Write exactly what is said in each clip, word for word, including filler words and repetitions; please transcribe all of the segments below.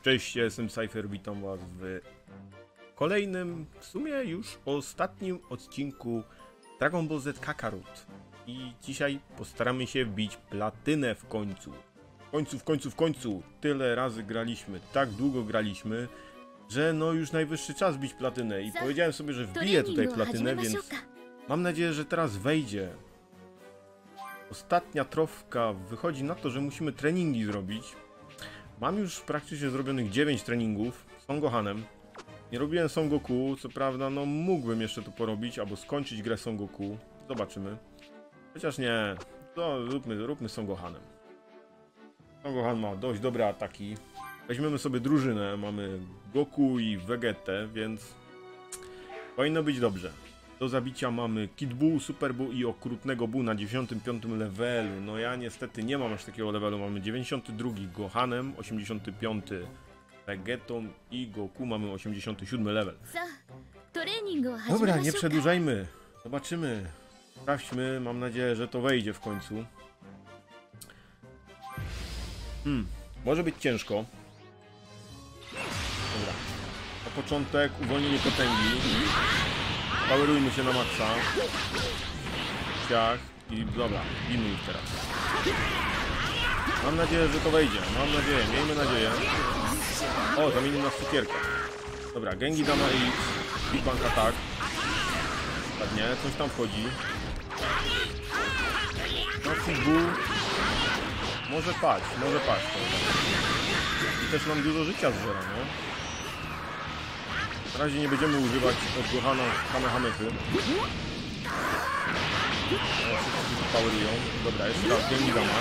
Cześć, ja jestem Cypher, witam was w kolejnym, w sumie już ostatnim odcinku Dragon Ball Z Kakarot. I dzisiaj postaramy się wbić platynę w końcu. W końcu, w końcu, w końcu. Tyle razy graliśmy, tak długo graliśmy, że no już najwyższy czas wbić platynę. I powiedziałem sobie, że wbiję tutaj platynę, więc mam nadzieję, że teraz wejdzie. Ostatnia trofka wychodzi na to, że musimy treningi zrobić. Mam już praktycznie zrobionych dziewięć treningów z Son Gohanem. Nie robiłem Son Goku, co prawda, no mógłbym jeszcze to porobić, albo skończyć grę Son Goku. Zobaczymy. Chociaż nie, to róbmy, róbmy Son Gohanem. Son Gohan ma dość dobre ataki. Weźmiemy sobie drużynę, mamy Goku i Vegetę, więc powinno być dobrze. Do zabicia mamy Kid Buu, Super Buu i okrutnego Buu na dziewięćdziesiątym piątym levelu. No ja niestety nie mam aż takiego levelu. Mamy dziewięćdziesiąty drugi Gohanem, osiemdziesiąty piąty Vegetą i Goku mamy osiemdziesiąty siódmy level. Dobra, nie przedłużajmy. Zobaczymy. Sprawdźmy. Mam nadzieję, że to wejdzie w końcu. Hmm, może być ciężko. Dobra. Na początek uwolnienie potęgi. Powerujmy się na maksa. Ciach. I dobra, bijmy ich teraz. Mam nadzieję, że to wejdzie. Mam nadzieję, miejmy nadzieję. O, zamienił nas cukierkę. Dobra, Gengi Dama i Big Bang Attack. Ładnie, coś tam wchodzi. No, Kid Buu. Może paść, może paść. I też nam dużo życia zżera, no. Na razie nie będziemy używać od Gohana Kamehamechy. Powerują. Dobra, jeszcze raz Gengi Dama.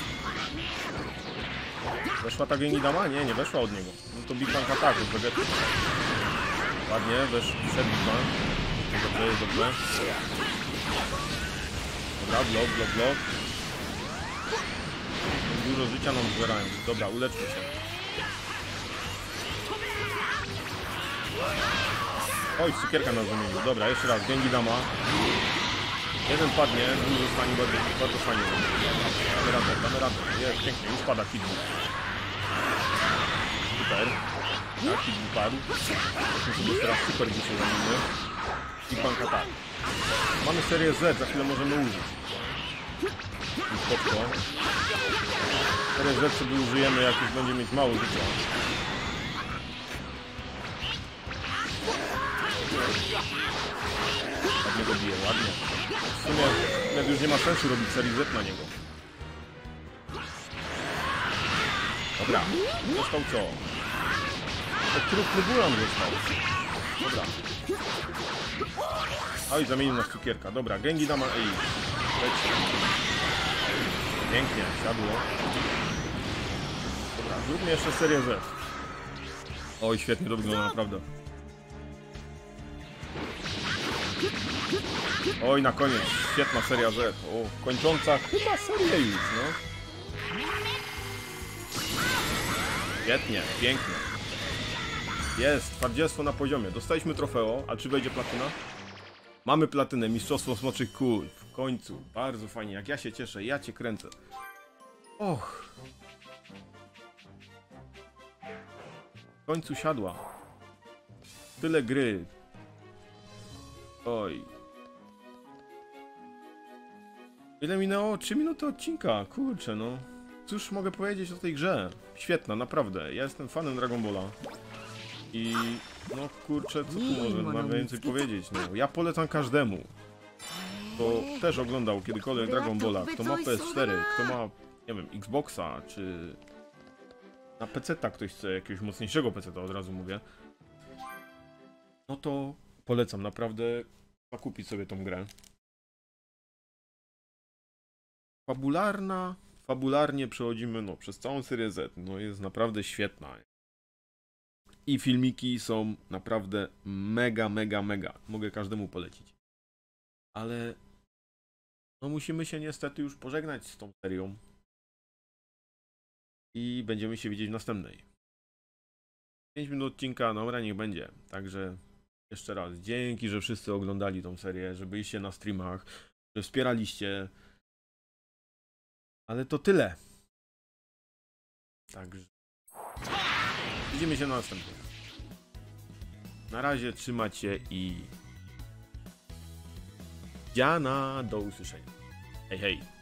Weszła ta Gengi Dama? Nie, nie weszła od niego. No to Big Bang Attack od Vegeta. Ładnie, wesz, wszedł Big Bang. Dobrze, jest dobrze. Dobra, blok, blok, blok. Dużo życia nam zbierają. Dobra, uleczmy się. Oj, cukierka nas zamienił. Dobra, jeszcze raz, Gengi Dama. Jeden padnie, drugi zostanie bardzo, bardzo fajnie. Damy radę, damy radę. Jest pięknie, już pada Kid Buu. Super. Tak, Kid Buu padł. Weźmy sobie teraz Super Buu się zamienimy. I Bang Attack. Mamy serię Z, za chwilę możemy użyć. I spoko. Serię Z sobie użyjemy, jak już będzie mieć mało życia. Ładnie go bije, ładnie. W sumie jak już nie ma sensu robić serii Z na niego. Dobra, został co? Okrutny Bulan został. Dobra. Oj, zamienił nas cukierka. Dobra, Gengi Dama i leci. Pięknie, siadło. Dobra, zróbmy jeszcze serię Z. Oj, świetnie to wygląda, naprawdę. Oj, na koniec, świetna seria Z. O, kończąca chyba serię już, no. Świetnie, pięknie. Jest, twardzielstwo na poziomie. Dostaliśmy trofeo, a czy wejdzie platyna? Mamy platynę, mistrzostwo smoczych kul. W końcu, bardzo fajnie, jak ja się cieszę, ja cię kręcę. Och. W końcu siadła. Tyle gry. Oj. Ile minęło? trzy minuty odcinka. Kurczę, no. Cóż mogę powiedzieć o tej grze? Świetna, naprawdę. Ja jestem fanem Dragon Balla. I no kurczę, co tu można więcej powiedzieć? No, ja polecam każdemu, kto też oglądał kiedykolwiek Dragon Balla, kto ma P S cztery, kto ma, nie wiem, Xboxa, czy na peceta ktoś chce jakiegoś mocniejszego peceta, od razu mówię. No to polecam naprawdę zakupić sobie tą grę. Fabularna, fabularnie przechodzimy no, przez całą serię Z. No jest naprawdę świetna. I filmiki są naprawdę mega, mega, mega. Mogę każdemu polecić. Ale no musimy się niestety już pożegnać z tą serią. I będziemy się widzieć w następnej. pięć minut odcinka, dobra, niech będzie. Także jeszcze raz, dzięki, że wszyscy oglądali tą serię, że byliście na streamach, że wspieraliście. Ale to tyle. Także Widzimy się na następnym. Na razie trzymać się i... Jana, do usłyszenia. Hej, hej.